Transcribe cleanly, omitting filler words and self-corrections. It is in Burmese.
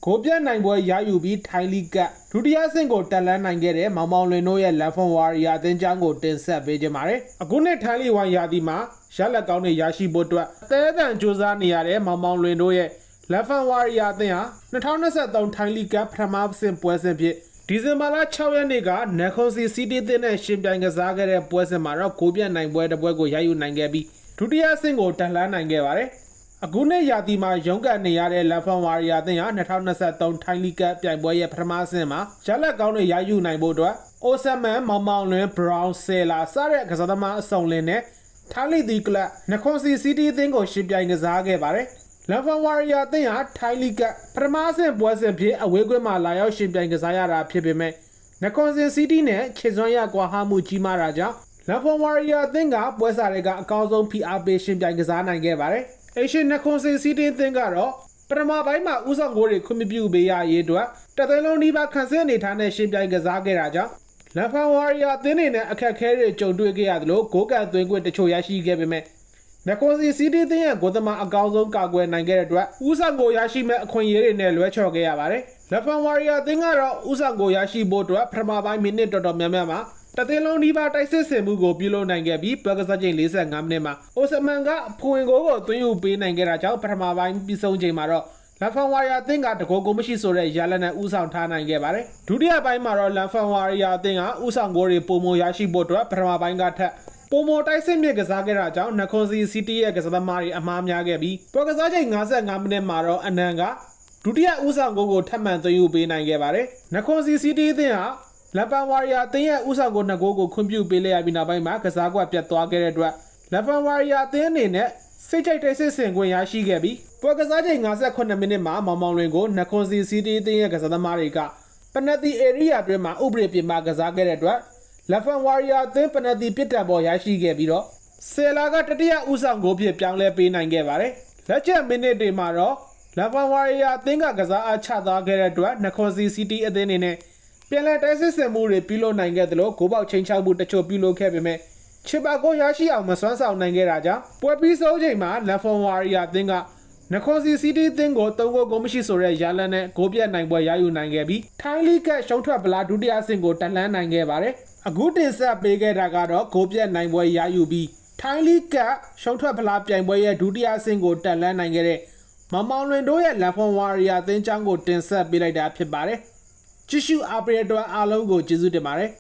ကိုပြတ်နိုင်ပွဲရယူပြီးထိုင်းလိကဒုတိယဆင့်ကိုတက်လှမ်းနိုင်ခဲ့တဲ့မောင်မောင်လွင်တို့ရဲ့ Lamphun ဝါရီယာအသင်းကြောင်းကိုတင်ဆက်ပေးကြပါမယ်။အခုနှစ်ထိုင်းလိဝိုင်းရာသီမှာရလက်ကောင်းတွေရရှိဖို့အတွက်အသေးအတန်စူးစမ်းနေရတဲ့မောင်မောင်လွင်တို့ရဲ့ Lamphun ဝါရီယာအသင်းဟာ2023ထိုင်းလိကပထမဆင့်ပွဲစဉ်ဖြစ်ဒီဇင်ဘာလ6ရက်နေ့က Nakhon Si City အသင်းနဲ့ရှင်ပြိုင်ကစားခဲ့တဲ့ပွဲစဉ်မှာတော့ကိုပြတ်နိုင်ပွဲတစ်ပွဲကိုရယူနိုင်ခဲ့ပြီးဒုတိယဆင့်ကိုတက်လှမ်းနိုင်ခဲ့ပါတယ်။အခုနှစ်ရာသီမှာရုန်းကန်နေရတဲ့ Lamphun ဝါရီယာအသင်းဟာ2023ထိုင်းလိကပြိုင်ပွဲရဲ့ပထမဆင့်မှာရလက်ကောင်းတွေရယူနိုင်ဖို့အတွက်အိုဆမ်မန်မောင်မောင်လွင်ဘရောင်းဆယ်လာစတဲ့ကစားသမားအစုံလင်နဲ့ထိုင်းလိတီကလပ် Nakhon Si City အသင်းကိုရှင်ပြိုင်ကစားခဲ့ပါတယ်။ Lamphun ဝါရီယာအသင်းဟာထိုင်းလိကပထမဆင့်ပွဲစဉ်ဖြစ်အဝေးကွင်းမှာလာရောက်ရှင်ပြိုင်ကစားရတာဖြစ်ပေမဲ့Nakhon Si City နဲ့ခြေစွမ်းရကွာဟမှုကြီးမားတာကြောင့်Lamphun ဝါရီယာအသင်းကပွဲစားတွေကအကောင်းဆုံးဖိအားပေးရှင်ပြိုင်ကစားနိုင်ခဲ့ပါတယ်။ MH Nakhon Si City အသင်းကတော့ပထမပိုင်းမှာဦးဆောင်ဂိုးတွေခွင့်မပြုပေးရရေးအတွက်တသိန်းလုံးဒီပါခန့်စင်းအနေထားနဲ့ရှင်ပြိုင်ကစားခဲ့တာကြောင့်Lamphun ဝါရီယာအသင်းနဲ့အခက်အခဲတွေကြုံတွေ့ခဲ့ရသလိုဂိုးကန်သွင်းခွင့်တချို့ရရှိခဲ့ပေမဲ့Nakhon Si City အသင်းရဲ့ဂိုးသမားအကောင်းဆုံးကာကွယ်နိုင်ခဲ့တဲ့အတွက်ဦးဆောင်ဂိုးရရှိမဲ့အခွင့်အရေးတွေနဲ့လွဲချော်ခဲ့ရပါတယ်။ Lamphun ဝါရီယာအသင်းကတော့ဦးဆောင်ဂိုးရရှိဖို့အတွက်ပထမပိုင်းမိနစ်တော်တော်များများမှာတသိန်းလုံးဒီပါတိုက်စစ်ဆင်မှုကိုပြုလုပ်နိုင်ခဲ့ပြီးပွဲကစားချိန်45မိနစ်မှာအိုဆမန်ကအဖွင့်ဂိုးကိုသွင်းယူပေးနိုင်ခဲ့တာကြောင့်ပထမပိုင်းပြီးဆုံးချိန်မှာတော့Lamphun ဝါရီယာအသင်းကတကောကိုမရှိဆိုတဲ့ရလနဲ့ဦးဆောင်ထားနိုင်ခဲ့ပါတယ်။ဒုတိယပိုင်းမှာတော့ Lamphun ဝါရီယာအသင်းကဦးဆောင်ဂိုးတွေပုံမရရှိဖို့အတွက်ပထမပိုင်းကထက်ပုံမတိုက်စစ်မြစ်ကစားခဲ့တာကြောင့်Nakhon Si City ရဲ့ကစားသမားတွေအမှားများခဲ့ပြီးပွဲကစားချိန်55မိနစ်မှာတော့အနန်ကဒုတိယဦးဆောင်ဂိုးကိုထပ်မံသွင်းယူပေးနိုင်ခဲ့ပါတယ်။ Nakhon Si City အသင်းဟာLamphun ဝါရီယာအသင်းရဲ့ဦးဆောင်ဂိုး2ဂိုးကိုခွင့်ပြုပေးလိုက်ရပြီးနောက်ပိုင်းမှာကစားကွက်ပြတ်သွားခဲ့တဲ့အတွက်Lamphun ဝါရီယာအသင်းအနေနဲ့စိတ်ချိတ်တိုက်စစ်ဆင်ခွင့်ရရှိခဲ့ပြီးပွဲကစားချိန်58မိနစ်မှာမောင်မောင်လွင်ကိုNakhon Si City အသင်းရဲ့ကစားသမားတွေကပနတီဧရိယာအတွင်းမှာဥပဒေပြင်ပကစားခဲ့တဲ့အတွက်Lamphun ဝါရီယာအသင်းပနတီပြစ်ဒဏ်ပေါ်ရရှိခဲ့ပြီးတော့ဆယ်လာကတတိယဦးဆောင်ဂိုးဖြစ်ပြောင်းလဲပေးနိုင်ခဲ့ပါတယ်။လက်ချက်မိနစ်တွေမှာတော့Lamphun ဝါရီယာအသင်းကကစားအားချသွားခဲ့တဲ့အတွက်Nakhon Si City အသင်းအနေနဲ့ပြန်လည်တိုက်စစ်ဆင်မှုတွေပြုလုပ်နိုင်ခဲ့သလိုဂိုးပေါက်ချိန်ချောက်မှုတချို့ပြုလုပ်ခဲ့ပေမဲ့ချစ်ပါကိုရရှိအောင်မစွမ်းဆောင်နိုင်ခဲ့တာကြောင့်ပွဲပြီးဆုံးချိန်မှာLamphun ဝါရီယာအသင်းကNakhon Si City အသင်းကို3ဂိုးကိုမရှိဆိုတဲ့ရလနဲ့ဂိုးပြတ်နိုင်ပွဲရယူနိုင်ခဲ့ပြီးထိုင်းလိကရှုံးထွက်ဗလာဒုတိယဆင့်ကိုတက်လှမ်းနိုင်ခဲ့ပါတယ်။အခုတင်ဆက်ပေးခဲ့တာကတော့ဂိုးပြတ်နိုင်ပွဲရယူပြီးထိုင်းလိကရှုံးထွက်ဗလာပြိုင်ပွဲရဲ့ဒုတိယဆင့်ကိုတက်လှမ်းနိုင်ခဲ့တဲ့မောင်မောင်လွင်တို့ရဲ့Lamphun ဝါရီယာအသင်းကြောင်းကိုတင်ဆက်ပေးလိုက်တာဖြစ်ပါတယ်။ကြည့်ရှုအားပေးတဲ့အတွက်အားလုံးကိုကျေးဇူးတင်ပါတယ်။